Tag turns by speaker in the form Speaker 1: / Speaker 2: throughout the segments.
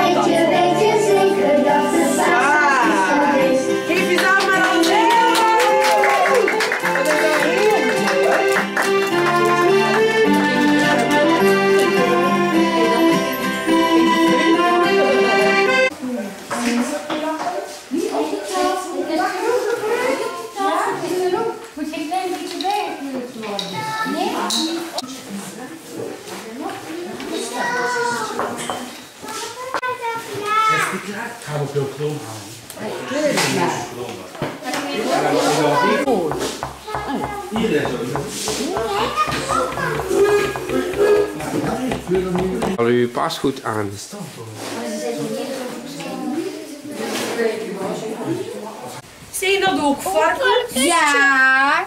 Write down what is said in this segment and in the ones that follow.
Speaker 1: weet je zeker dat het paashaas is geweest.
Speaker 2: Geef je dan maar aan mij. Dat is wel heel mooi.
Speaker 3: Moet je een klein beetje bijgekleurd worden? Nee?
Speaker 4: Ik ga ook veel kloon halen. Hier is het.
Speaker 5: Al uw paasgoed aan.
Speaker 2: Zijn dat ook varkens?
Speaker 3: Ja.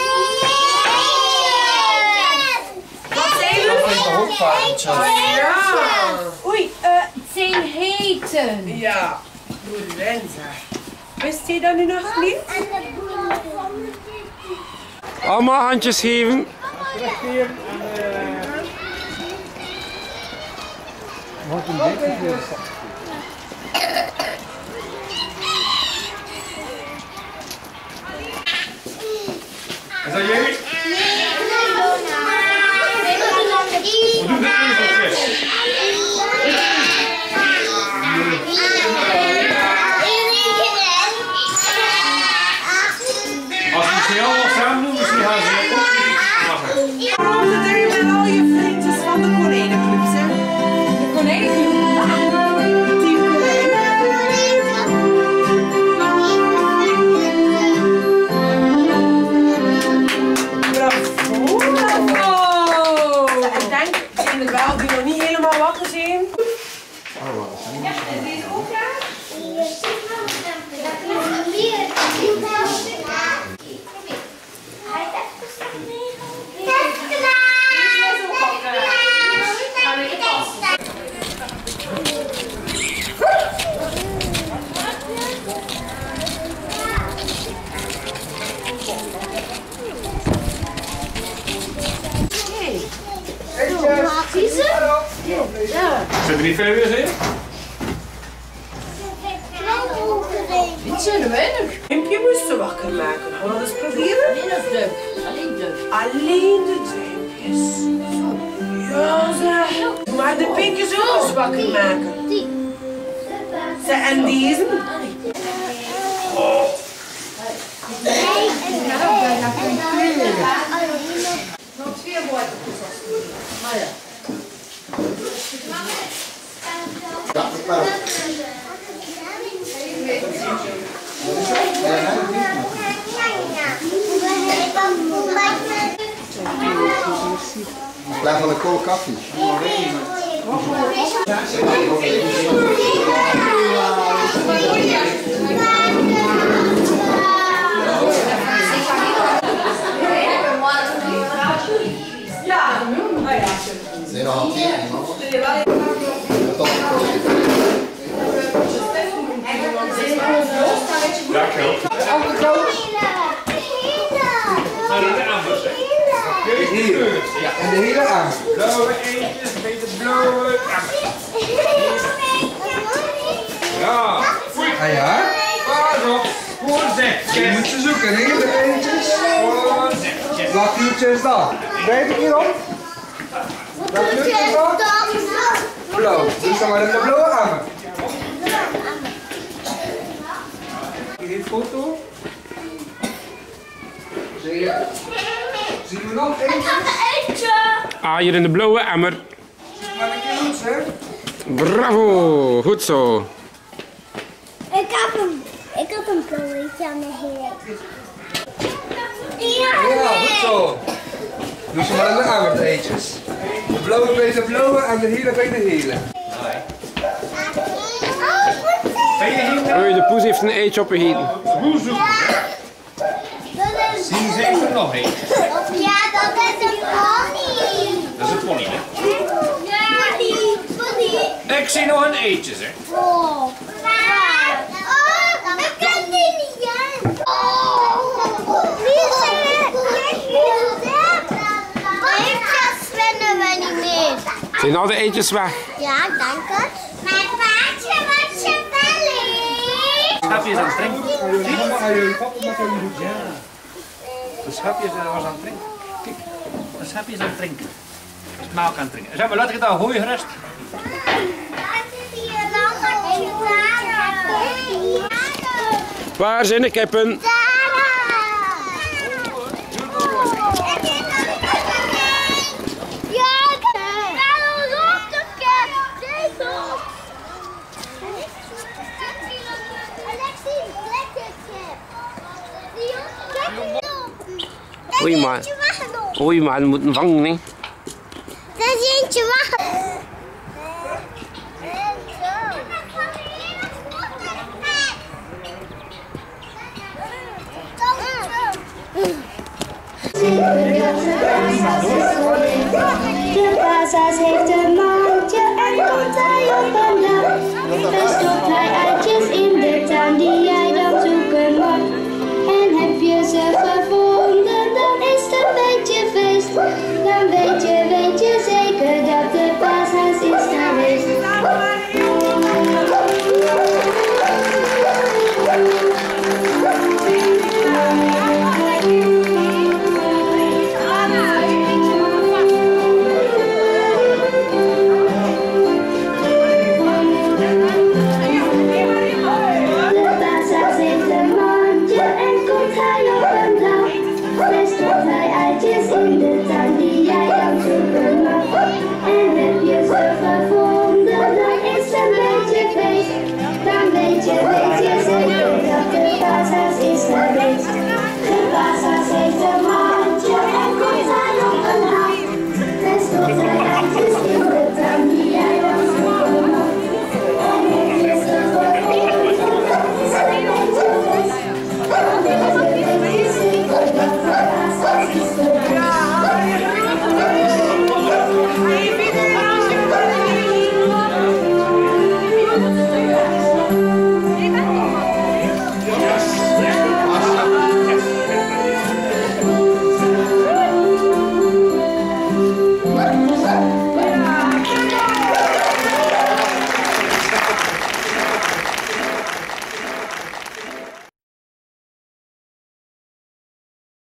Speaker 2: Wat zijn dat?
Speaker 4: Dat is toch ook varkens?
Speaker 2: Ja. Oei,
Speaker 3: Het zijn heten.
Speaker 2: ja. Goed wensen. Wist je dat nu nog niet?
Speaker 5: Allemaal handjes geven.
Speaker 4: Wordt een beetje veel. Is dat jullie? Wat doen de ezeltjes? Als we ze allemaal samen doen, misschien gaan ze ook niet lachen.
Speaker 2: Rond de deur met al je vriendjes van de konijnenclubs, hè?
Speaker 3: De konijnenclub.
Speaker 2: Team konijn. Bravo!
Speaker 3: Bravo!
Speaker 2: Ik denk, zijn er wel die nog niet helemaal wakker zijn?
Speaker 3: Ja, en deze ook graag?
Speaker 4: Zit er niet veel weer in?
Speaker 3: Dit zijn weinig.
Speaker 2: Pimpje moest ze wakker maken. Gaan we dat eens proberen?
Speaker 3: Alleen de duif. Alleen de duif.
Speaker 2: Alleen de duimpjes. Ja, zeg. Maar de pinkjes ook eens wakker maken. Zeg, en deze?
Speaker 3: Nog 2 worteltjes alsjeblieft. Maar ja.
Speaker 6: In plaats van een kool koffie. Zijn nog altijd iemand? Dat is
Speaker 4: Ja, geldt.
Speaker 6: hier. Ja, en de hele aan.
Speaker 4: Blauwe eitjes met de blauwe emmer. Ja.
Speaker 6: Ah ja?
Speaker 4: Pas op. Gewoon zeg.
Speaker 6: Je moet ze zoeken, hè? De eentjes.
Speaker 4: Gewoon zeg.
Speaker 6: Wat kleurtje is dat? Weet ik hierop? Wat kleurtje is dat? Blauw. Dus dan maar in de blauwe emmer. Hier een foto. Zie je? Zien we nog eentjes?
Speaker 5: Ah, hier in de blauwe emmer.
Speaker 6: Maar een keer goed, hè?
Speaker 5: Bravo, goed zo.
Speaker 1: Ik had een plooitje aan de heer.
Speaker 6: Ja, goed zo. Doe ze maar in de emmer, de eitjes. De blauwe bij de blauwe en de hele bij de hele.
Speaker 5: Oei, de poes heeft een eitje opgegeten.
Speaker 4: Hoe zoeken? Zien ze er nog een?
Speaker 1: Ja, dat is een pony.
Speaker 4: Dat is een pony, hè?
Speaker 1: Pony.
Speaker 4: Ik zie nog een eitje, zeg.
Speaker 1: Oh, ik kan die niet aan. Wie zijn het? Eitjes vinden we niet meer.
Speaker 5: Zijn al de eitjes weg?
Speaker 1: Ja, dank het. paardje wat je belly.
Speaker 4: Schapje is aan het drinken.
Speaker 6: Mama, ga jullie papa met jullie goed?
Speaker 4: Ja. De schapje was aan het drinken. Kijk, de schapje is aan het drinken. Is melk aan het drinken. Zeg maar, laat ik het al gooien gerust.
Speaker 5: Waar zijn de kippen? Oei, maar we moeten vangen, nee.
Speaker 1: Dat is eentje wachten.
Speaker 7: De paashaas heeft een mandje en komt hij op een dag. Dan stopt hij eitjes in de tuin die jij dan zoeken mag. En heb je ze gevonden, dan is het een beetje feest. Dan weet je zeker dat de paashaas is geweest. In de tuin die jij dan zoeken mag. En heb je ze gevonden, dan is het een beetje feest. Dan weet je zeker dat de paashaas is geweest. De paashaas heeft een mandje en komt hij op een dag. En stopt hij